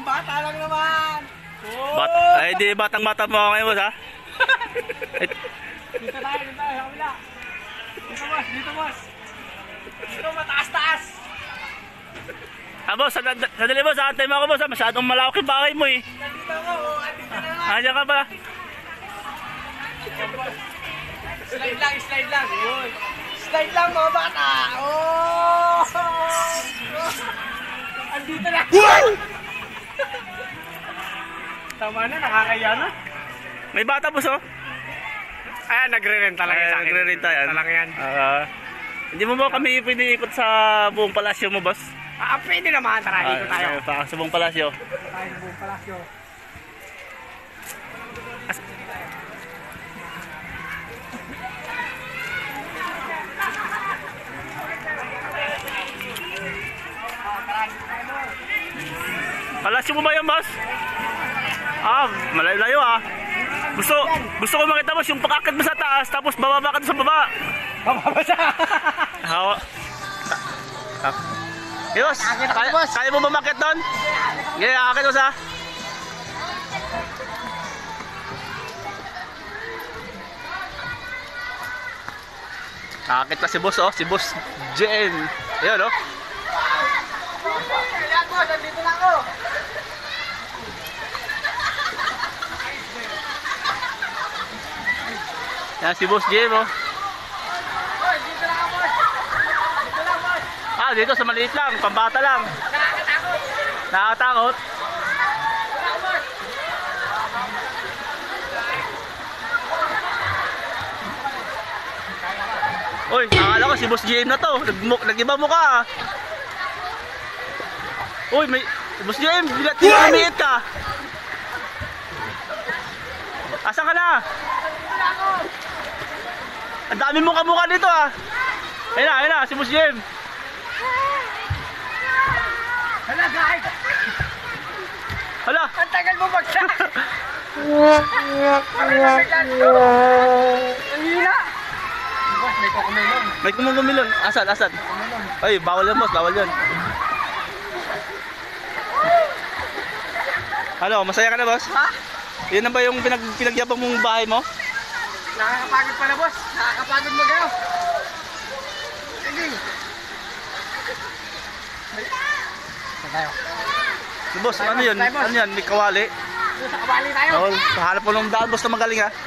bata lang naman. Ay, di batang-bata mo ngayon, boss, ha? Dito tayo, kabila. Dito, boss. Dito, mataas-taas. Boss, sadali, boss, antay mo ako, boss, ha? Masyadong malawak yung bahay mo, eh. Nandito ako, andito na naman. Andiyan ka ba? Slide lang. Yun. Slide lang, mga bata. Oh! Andito na. Tama na, nakakaya na. May bata, boss, oh. Ayan, nagre-renta lang yan sa akin. Nagre-renta yan. Lang yan. Hindi mo ba kami pwede ikot sa buong palasyo mo, boss? Pwede naman. Tara, dito tayo. Sa buong palasyo. Tayo sa buong palasyo. Palasyo mo ba yan, boss? Malayo, ah. Gusto ko makita, boss, yung pakakit mo sa taas, tapos bababa ka sa baba. Bababa siya. Hawa. Boss, kaya mo ba makit doon? Gaya, akit, boss, ha? Akit na si boss, oh. Si boss Jen. Ayan, oh. Ayan, boss, andito na ako. Yan si Boss Jim, oh. Boss, dito na ako, boss. Dito lang, boss. Dito sa maliit lang, pambata lang. Nakakatakot. Nakakatakot. Dito na ako, boss. Uy, akala ko si Boss Jim na to. Nag-iba mo ka, ah. Uy, Boss Jim, tinamiit ka. Asan ka na? Ang dami mong kamukha dito, ah. Ayun na, si Boss Jim. Hala, guys. Hala. Ang tagal mo bagsak. Ang hina. Boss, may kukumelon. May kumumilon. Asan? Ay, bawal yan, boss. Bawal yan. Ano, masaya ka na, boss? Ha? Yan na ba yung pinagyabang mong bahay mo? Nakakapagod pala, boss. Nakakapagod mo kayo. Sige. Saan tayo? Si boss, ano yun? Tayo, boss. Ano yan? May kawali? Doon sa kabali tayo. Oo, kahanap mo ng daan, boss, na magaling, ha?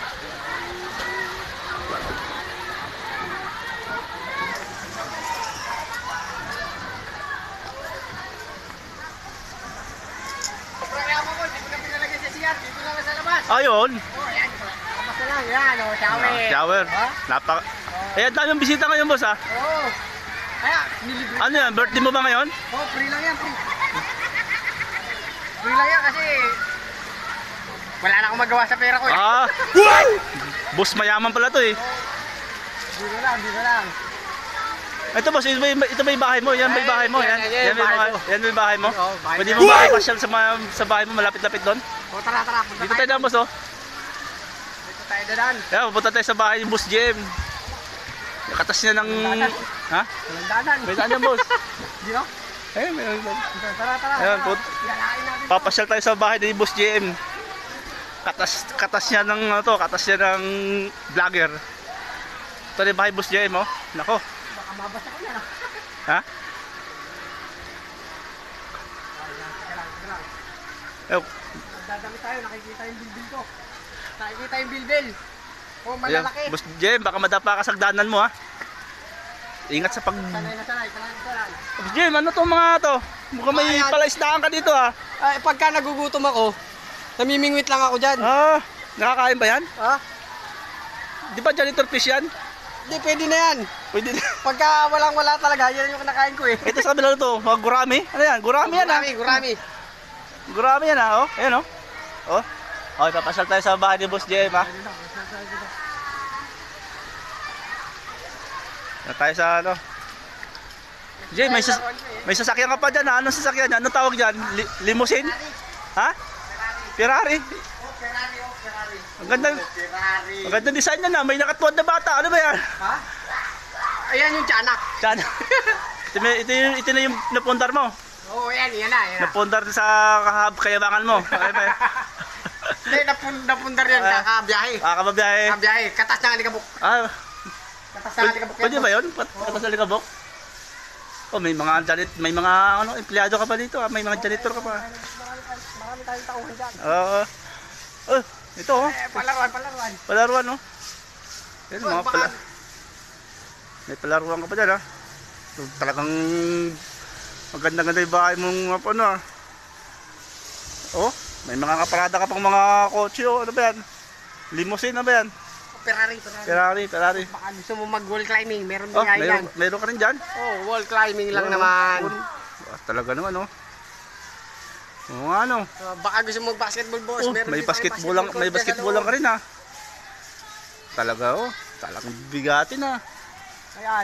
Programa ko, hindi ko na pinalagay sa CR. Dito lang sa labas. Ayun. Oh, yan. Labas na lang. Yan, oh, shower. Shower. Ha? Eh, ang daming bisita ngayon, boss, ha? Oo. Kaya, nilibre. Ano yan? Birthday mo ba ngayon? Oh, free lang yan, free. Free lang yan kasi wala na akong magawa sa pera ko. Boss, mayaman pala to, eh. Dito lang. Ito, boss, ito ba yung bahay mo? Yan ba yung bahay mo? Yan ba yung bahay mo? Oo, bahay Pwede ko. mo makipasyal sa bahay mo, malapit-lapit doon? O, tara. Punta Dito tayo na, boss, oh. Dito tayo dadan. Yan, pupunta tayo sa bahay ni Boss Jim. Nakatas niya ng... Ha? Walang dadan. May saan yan, boss? Dito? Ayun, may... Tara. Ayan, Galain natin. papasyal tayo sa bahay ni Boss Jim. Katas niya ng vlogger. Ito na yung bahay Boss Jim, oh. Nako. Baka mabasa ko yan. Ha? Oh, Dadami tayo, nakikita yung bilbil ko. Nakikita yung bilbil. Oh, malalaki. Boss Jim, baka madapa ka sa hagdanan mo, ha. Ingat sa pag... Sanay. Boss Jim, ano to mga to? Mukhang may palaisdaan ka dito, ha. Ay, pagka nagugutom ako, namimingwit lang ako dyan. Nakakain ba yan? Ha? Di ba janitor fish yan? Hindi, pwede na yan. Pwede na. Pagka wala talaga, yan yung kinakain ko eh. Ito sa kabila to, mga gurami. Ano yan? Gurami yan, ha. Gurami. Gurami yan, ha. Oh, ayan, oh. Oh. Okay, papasyal tayo sa bahay ni Boss Jim, ha. Na tayo sa ano. Jay, may sasakyan ka pa dyan, ha? Anong sasakyan yan? Anong tawag dyan? Limousine? Ha? Ferrari? Ferrari. Ang gandang design yan, ha? May nakatuwad na bata. Ano ba yan? Ha? Ayan yung tiyanak. Diyan. Ito na yung napundar mo. Oo, yan na. Napundar sa kayabangan mo. Hindi, napundar yan, kakabiyahe. Kababiyahe. Kabiyahe, katas ng alikabok. Katas ng alikabok yan. Pwede ba yun? Katas ng alikabok? Oh, may mga empleyado ka pa dito, may mga janitor ka pa. Marami tayong tauhan dyan. Ito oh. Palaruan. Palaruan oh. Yan, may palaruan ka pa dyan So, talagang maganda-ganda yung bahay mong Oh, may mga kaparada ka pang mga kotse ano ba yan? Limousine na ba yan? Ferrari. Baka gusto mo mag-wall climbing, meron din yan. Meron ka rin dyan? Wall climbing lang naman. Talaga naman Baka gusto mo mag-basketball boss, meron may din basketball lang, may basketball lang ka rin Talaga talagang bigatin Ayan.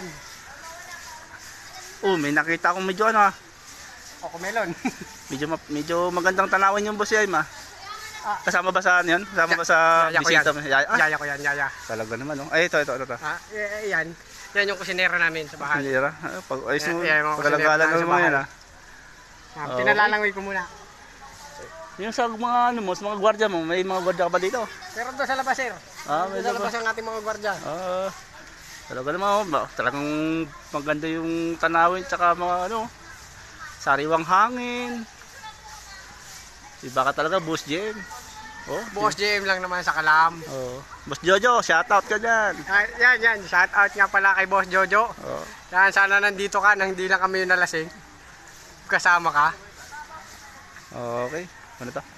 May nakita akong medyo Melon. medyo magandang tanawin yung boss Yaima. Kasama ba sa yan? Kasama ba sa bisita mo? Yaya ko yan. Talaga naman Ay, ito. Yan. Yan yung kusinero namin sa bahay. Kusinera? Pag-alagalan ng mga yan Pinalalangoy ko muna. Yung sa mga sa mga gwardiya mo, may mga gwardiya ka ba dito? Pero doon sa labas, sir. May sa labas ang ating mga gwardiya. Talaga naman talagang maganda yung tanawin tsaka mga sariwang hangin. Iba ka talaga, Boss JM. Boss JM lang naman sa Kalam. Boss Jojo, shoutout ka dyan. Yan. Shoutout nga pala kay Boss Jojo. Yan, sana nandito ka nang hindi lang kami yung nalasing. Kasama ka. Okay. Ano to?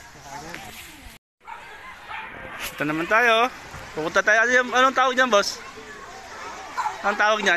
Ito naman tayo. Pupunta tayo. Anong tawag dyan, boss? Anong tawag dyan?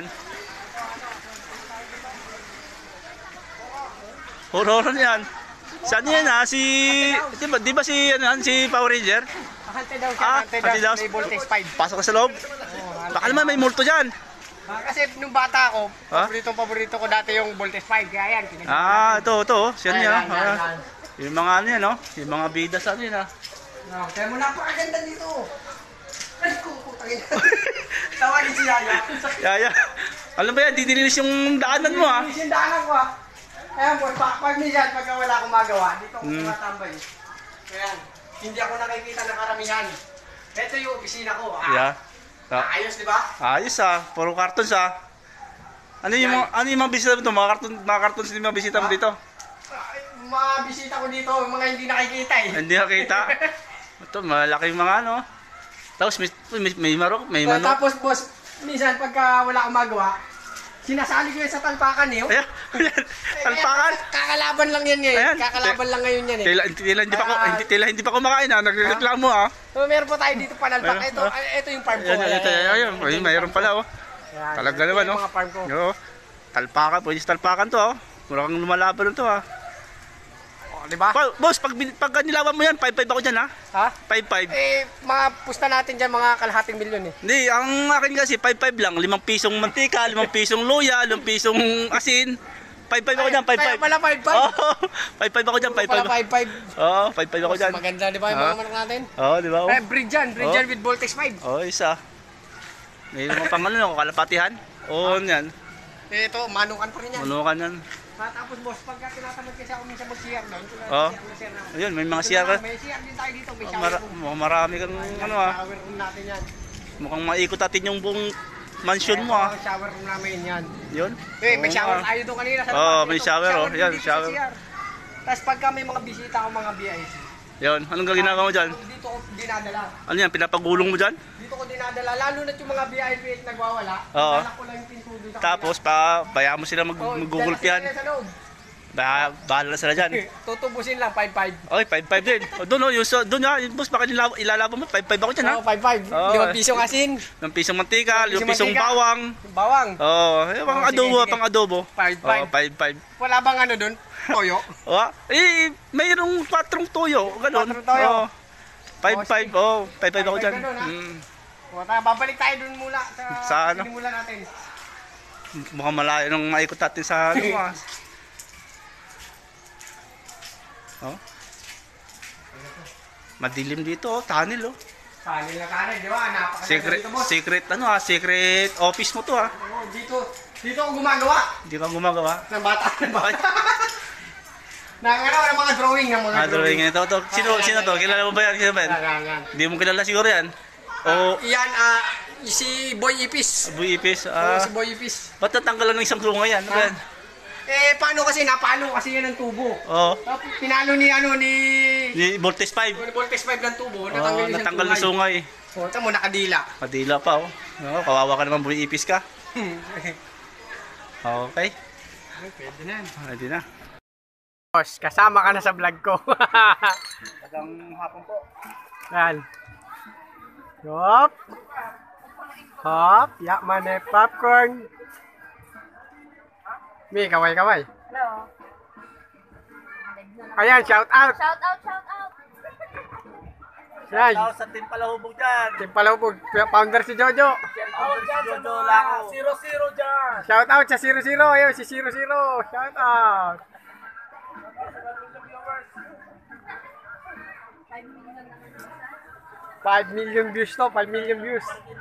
Horror yan. Saan yan di ba si Power Ranger? Hante daw siya. May voltage 5. Pasok ka sa loob? Baka naman may multo dyan. Kasi nung bata ako, paborito ko dati yung voltage 5. Kaya yan. Ito. Siyan yan. Yung mga yung mga bida sa yan Kaya mo napakaganda dito. Ay, putangin. Tawagin si Yaya. Yaya. Alam ba yan, dinilis yung daanan mo Dinilis yung daanan ko Ayan po, pag minsan, pagka wala akong magawa, dito ako tumatambay. Kaya, hindi ako nakikita ng karamihan. Ito yung opisina ko. Ayos, di ba? Ayos puro cartons Ano yung mga bisita mo dito? Mga cartons din mga bisita mo dito? Mga bisita ko dito, mga hindi nakikita Hindi nakikita? Ito, malaki mga Tapos may manok. Tapos boss, minsan pagka wala akong magawa, sinasali ko yan sa talpakan Ayan, talpakan? Kakalaban lang yan ngayon. Kakalaban lang ngayon yan Tila hindi pa kumakain nagreklamo Meron pa tayo dito panalpak. Ito yung farm ko. Ayun, mayroon pala Talaga naman mga farm ko. Talpakan, pwede sa talpakan to Mukhang lumalaban to Diba? Boss, pag nilawan mo yan, 5-5 ako dyan 5-5. Mga pusta natin dyan, mga kalahating milyon Hindi, ang akin kasi 5-5 lang. 5 pisong mantika, 5 pisong luya, 5 pisong asin. 5-5 ako dyan, 5-5. Kaya pala 5-5? 5-5 ako dyan, 5-5. Pala 5-5? 5-5 ako dyan. Maganda, di ba yung mga manok natin? Di ba? Bridge yan with voltage 5. Isa. May mga pang kalapatihan. Yan. Ito, manukan pa rin yan. Manukan yan. Tapos boss, pagka tinatamad kasi ako minsan mag-CR doon. Ayun, may mga CR ka. May CR din tayo dito, may shower room. Marami kang Shower room natin yan. Mukhang maikot natin yung buong mansion mo Shower room namin yan. Yun? May shower tayo doon kanina sa may shower yan, shower. Tapos pagka may mga bisita o mga BIC. Yun, anong ginagawa mo dyan? Dito ko dinadala. Ano yan, pinapagulong mo dyan? Dito ko dinadala, lalo na yung mga VIP nagwawala. Dala ko lang yung pinto dito. Tapos bayaan mo sila mag-gugulpihan. Bahala na sila dyan. Tutubusin lang, 5-5. Oy, 5-5 din. Doon boss, baka ilalaban mo, 5-5 ako dyan 5-5. 5 pisong asin. 5 pisong mantika, 5 pisong bawang. Bawang? Pang adobo. 5-5. 5-5. Wala bang doon? Toyo? Mayroong 4 toyo. Ganon. 4 toyo? 5-5. 5-5 ako dyan. Babalik tayo dun mula sa sinimula natin. Mukhang malayo nung maikot natin sa Madilim dito, tunnel Tunnel na tunnel, di ba? Napakaganda Secret secret office mo to Dito ako gumagawa. Hindi ka gumagawa? Ng bata. ng mga drawing ng mga Drawing ito. Sino to? Kilala mo ba yan? Sino ba yan? Yan. Hindi mo kilala siguro yan. O Yan, si Boy Ipis. Boy Ipis. Si Boy Ipis. Ba't natanggalan ng isang sungay yan? Ano ba yan? Paano kasi napalo kasi yan ng tubo. Oo. Tapos pinalo ni Voltes 5. Voltes 5 ng tubo, Natanggal ng sungay. Tama mo nakadila. Kadila pa oh. Kawawa ka naman, Boy Ipis ka. Okay. Pwede na. Pwede na. Boss, kasama ka na sa vlog ko. Magandang hapon po. Yan. Hop. Hop. Yakman eh, popcorn. Mi, kaway. Hello. Ayan, shout out. Shout out. Yan. Sa Team Palahubog dyan. Timpalubog, founder si Jojo. Jojo Lako. 0-0 dyan. Shout out sa 00. Ayun, si 00. Shout out. 5 million views to, 5 million views.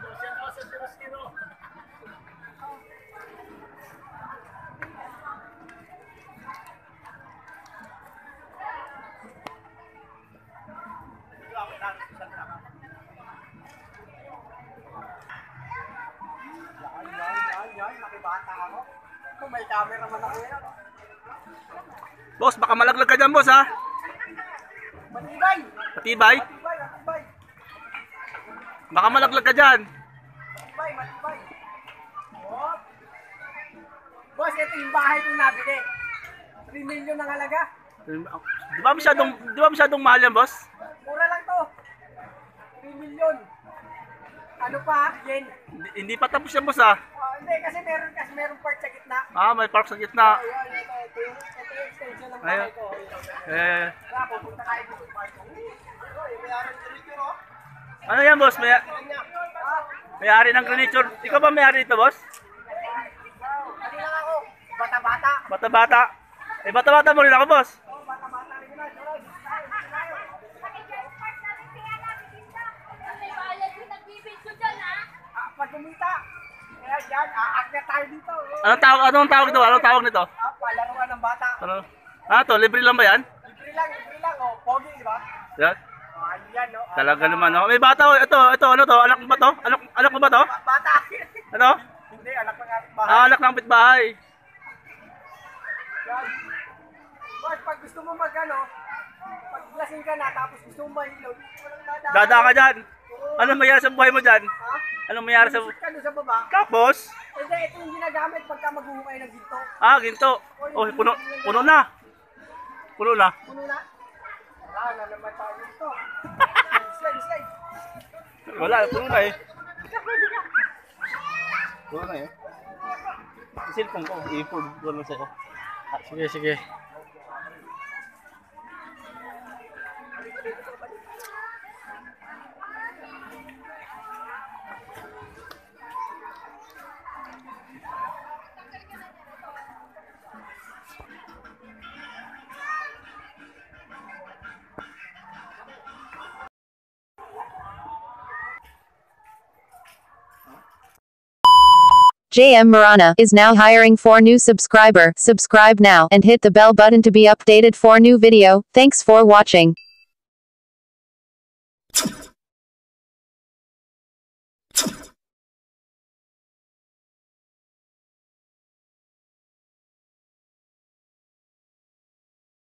Yan, nakibata ako. Kung may camera man ako yan. Boss, baka malaglag ka dyan, boss, ha? Matibay! Matibay? Matibay! Baka malaglag ka dyan. Matibay! Oh. Boss, ito yung bahay kong nabili. 3 million ang halaga. Di ba masyadong mahal yan, boss? Mura lang to. 3 million. Ano pa? Yen. Hindi pa tapos yan, boss, ha? Hindi, kasi meron part sa gitna. May park sa gitna. Ito yung extension ng bahay ko. Pupunta tayo dito yung park ko. Ano yan, boss? May-ari ng Graniture. Ikaw ba may-ari dito, boss? Hindi lang ako. Bata-bata. Bata-bata. Bata-bata mo rin ako, boss. Bata-bata rin yun. Pag kumita. Kaya dyan, aakyat tayo dito. Anong tawag nito? Palaruan ng bata. To, libre lang ba yan? Libre lang. Pogi, di ba? Yan. Yan, no? Talaga naman, no? May bata, ito, ano to? Anak mo ba to? Anak mo ba to? Bata. Ano? Hindi, anak ng ating bahay. Anak ng pitbahay. Yan. Boss, pag gusto mo pag lasing ka na, tapos gusto mo mahilo, Dada ka dyan. Ano mayari sa buhay mo dyan? Ha? Ano mayari sa... Shoot ka doon sa baba. Tapos? Hindi, ito yung ginagamit pagka maghuhukay ng ginto. Ginto. Oh, puno na. Puno na? Wala na naman tayo dito. Slide. Wala, puno na eh. Puno na eh. Cellphone ko, i-phone ko lang sa'yo. Sige. JM Marana is now hiring for new subscriber. Subscribe now and hit the bell button to be updated for new video. Thanks for watching.